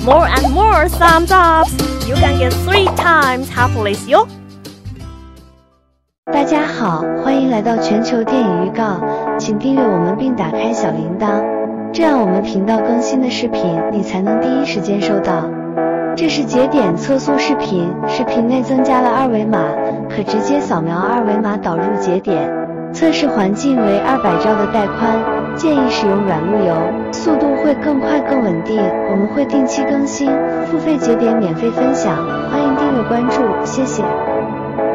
more and more thumbs ups, you can get 3 times happiness哟。 大家好，欢迎来到全球电影预告，请订阅我们并打开小铃铛，这样我们频道更新的视频你才能第一时间收到。这是节点测速视频，视频内增加了二维码，可直接扫描二维码导入节点。测试环境为200兆的带宽，建议使用软路由，速度会更快更稳定。我们会定期更新，付费节点免费分享，欢迎订阅关注，谢谢。